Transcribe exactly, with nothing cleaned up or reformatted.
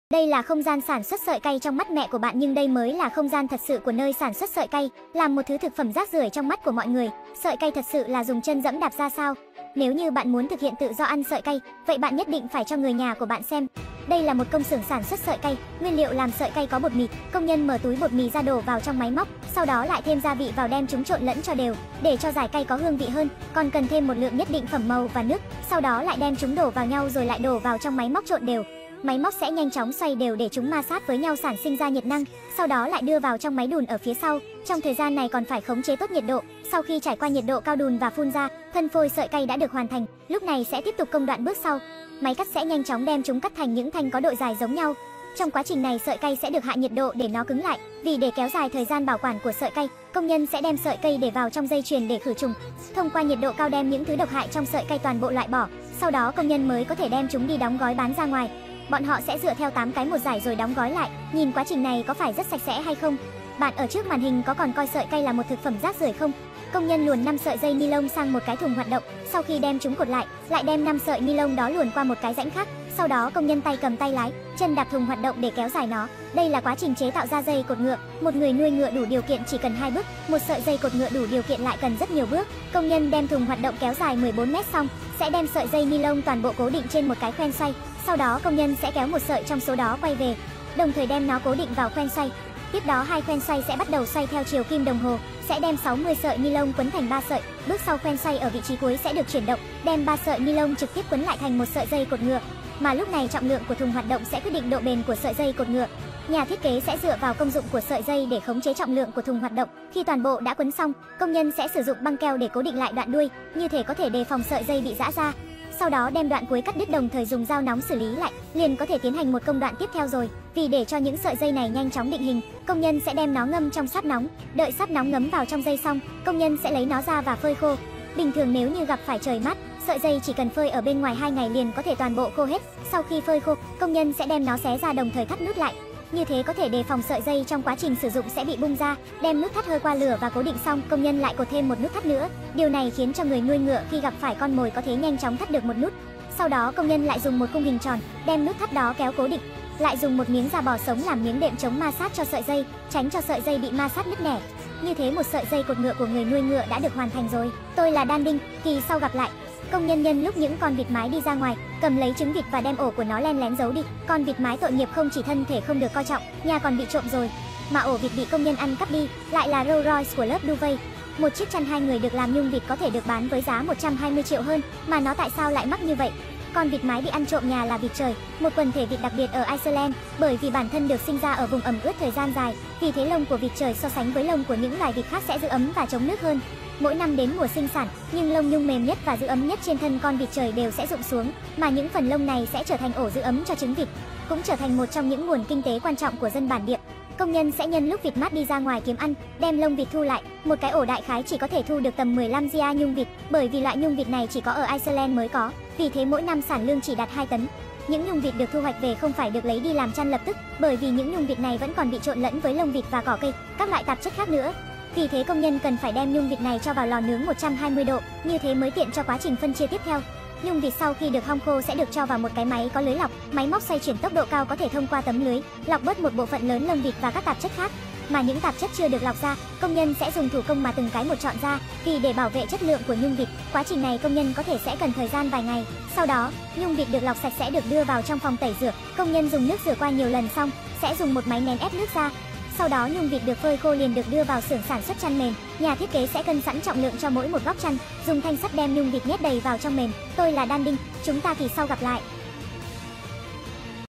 Đây là không gian sản xuất sợi cay trong mắt mẹ của bạn, nhưng đây mới là không gian thật sự của nơi sản xuất sợi cay, làm một thứ thực phẩm rác rưởi trong mắt của mọi người. Sợi cay thật sự là dùng chân dẫm đạp ra sao? Nếu như bạn muốn thực hiện tự do ăn sợi cay, vậy bạn nhất định phải cho người nhà của bạn xem. Đây là một công xưởng sản xuất sợi cay, nguyên liệu làm sợi cay có bột mì, công nhân mở túi bột mì ra đổ vào trong máy móc, sau đó lại thêm gia vị vào đem chúng trộn lẫn cho đều, để cho giải cay có hương vị hơn, còn cần thêm một lượng nhất định phẩm màu và nước, sau đó lại đem chúng đổ vào nhau rồi lại đổ vào trong máy móc trộn đều. Máy móc sẽ nhanh chóng xoay đều để chúng ma sát với nhau sản sinh ra nhiệt năng, sau đó lại đưa vào trong máy đun ở phía sau. Trong thời gian này còn phải khống chế tốt nhiệt độ. Sau khi trải qua nhiệt độ cao đun và phun ra, thân phôi sợi cay đã được hoàn thành. Lúc này sẽ tiếp tục công đoạn bước sau. Máy cắt sẽ nhanh chóng đem chúng cắt thành những thanh có độ dài giống nhau. Trong quá trình này sợi cay sẽ được hạ nhiệt độ để nó cứng lại, vì để kéo dài thời gian bảo quản của sợi cay, công nhân sẽ đem sợi cay để vào trong dây chuyền để khử trùng. Thông qua nhiệt độ cao đem những thứ độc hại trong sợi cay toàn bộ loại bỏ, sau đó công nhân mới có thể đem chúng đi đóng gói bán ra ngoài. Bọn họ sẽ dựa theo tám cái một giải rồi đóng gói lại. Nhìn quá trình này có phải rất sạch sẽ hay không? Bạn ở trước màn hình có còn coi sợi cay là một thực phẩm rác rưởi không? Công nhân luồn năm sợi dây ni lông sang một cái thùng hoạt động, sau khi đem chúng cột lại, lại đem năm sợi ni lông đó luồn qua một cái rãnh khác. Sau đó công nhân tay cầm tay lái, chân đạp thùng hoạt động để kéo dài nó. Đây là quá trình chế tạo ra dây cột ngựa. Một người nuôi ngựa đủ điều kiện chỉ cần hai bước, một sợi dây cột ngựa đủ điều kiện lại cần rất nhiều bước. Công nhân đem thùng hoạt động kéo dài mười bốn mét xong, sẽ đem sợi dây ni lông toàn bộ cố định trên một cái khoen xoay. Sau đó công nhân sẽ kéo một sợi trong số đó quay về, đồng thời đem nó cố định vào khoen xoay. Tiếp đó hai khoen xoay sẽ bắt đầu xoay theo chiều kim đồng hồ, sẽ đem sáu mươi sợi ni lông quấn thành ba sợi. Bước sau khoen xoay ở vị trí cuối sẽ được chuyển động, đem ba sợi ni lông trực tiếp quấn lại thành một sợi dây cột ngựa. Mà lúc này trọng lượng của thùng hoạt động sẽ quyết định độ bền của sợi dây cột ngựa. Nhà thiết kế sẽ dựa vào công dụng của sợi dây để khống chế trọng lượng của thùng hoạt động. Khi toàn bộ đã quấn xong, công nhân sẽ sử dụng băng keo để cố định lại đoạn đuôi, như thể có thể đề phòng sợi dây bị giã ra. Sau đó đem đoạn cuối cắt đứt, đồng thời dùng dao nóng xử lý lại, liền có thể tiến hành một công đoạn tiếp theo rồi. Vì để cho những sợi dây này nhanh chóng định hình, công nhân sẽ đem nó ngâm trong sáp nóng. Đợi sáp nóng ngấm vào trong dây xong, công nhân sẽ lấy nó ra và phơi khô. Bình thường nếu như gặp phải trời mát, sợi dây chỉ cần phơi ở bên ngoài hai ngày liền có thể toàn bộ khô hết. Sau khi phơi khô, công nhân sẽ đem nó xé ra đồng thời thắt nút lại. Như thế có thể đề phòng sợi dây trong quá trình sử dụng sẽ bị bung ra. Đem nút thắt hơi qua lửa và cố định xong, công nhân lại cột thêm một nút thắt nữa. Điều này khiến cho người nuôi ngựa khi gặp phải con mồi có thể nhanh chóng thắt được một nút. Sau đó công nhân lại dùng một khung hình tròn, đem nút thắt đó kéo cố định. Lại dùng một miếng da bò sống làm miếng đệm chống ma sát cho sợi dây, tránh cho sợi dây bị ma sát nứt nẻ. Như thế một sợi dây cột ngựa của người nuôi ngựa đã được hoàn thành rồi. Tôi là Đan Đinh, kỳ sau gặp lại. Công nhân nhân lúc những con vịt mái đi ra ngoài, cầm lấy trứng vịt và đem ổ của nó len lén giấu đi. Con vịt mái tội nghiệp không chỉ thân thể không được coi trọng, nhà còn bị trộm rồi, mà ổ vịt bị công nhân ăn cắp đi, lại là Rolls Royce của lớp Duvet. Một chiếc chăn hai người được làm nhung vịt có thể được bán với giá một trăm hai mươi triệu hơn, mà nó tại sao lại mắc như vậy? Con vịt mái bị ăn trộm nhà là vịt trời, một quần thể vịt đặc biệt ở Iceland, bởi vì bản thân được sinh ra ở vùng ẩm ướt thời gian dài, vì thế lông của vịt trời so sánh với lông của những loài vịt khác sẽ giữ ấm và chống nước hơn. Mỗi năm đến mùa sinh sản, nhưng lông nhung mềm nhất và giữ ấm nhất trên thân con vịt trời đều sẽ rụng xuống, mà những phần lông này sẽ trở thành ổ giữ ấm cho trứng vịt, cũng trở thành một trong những nguồn kinh tế quan trọng của dân bản địa. Công nhân sẽ nhân lúc vịt mát đi ra ngoài kiếm ăn, đem lông vịt thu lại. Một cái ổ đại khái chỉ có thể thu được tầm mười lăm gia nhung vịt, bởi vì loại nhung vịt này chỉ có ở Iceland mới có, vì thế mỗi năm sản lương chỉ đạt hai tấn. Những nhung vịt được thu hoạch về không phải được lấy đi làm chăn lập tức, bởi vì những nhung vịt này vẫn còn bị trộn lẫn với lông vịt và cỏ cây, các loại tạp chất khác nữa. Vì thế công nhân cần phải đem nhung vịt này cho vào lò nướng một trăm hai mươi độ, như thế mới tiện cho quá trình phân chia tiếp theo. Nhung vịt sau khi được hong khô sẽ được cho vào một cái máy có lưới lọc, máy móc xoay chuyển tốc độ cao có thể thông qua tấm lưới, lọc bớt một bộ phận lớn lông vịt và các tạp chất khác. Mà những tạp chất chưa được lọc ra, công nhân sẽ dùng thủ công mà từng cái một chọn ra, vì để bảo vệ chất lượng của nhung vịt, quá trình này công nhân có thể sẽ cần thời gian vài ngày. Sau đó, nhung vịt được lọc sạch sẽ được đưa vào trong phòng tẩy rửa, công nhân dùng nước rửa qua nhiều lần xong, sẽ dùng một máy nén ép nước ra. Sau đó nhung vịt được phơi khô liền được đưa vào xưởng sản xuất chăn mền. Nhà thiết kế sẽ cân sẵn trọng lượng cho mỗi một góc chăn, dùng thanh sắt đem nhung vịt nhét đầy vào trong mền. Tôi là Đan Đinh, chúng ta kỳ sau gặp lại.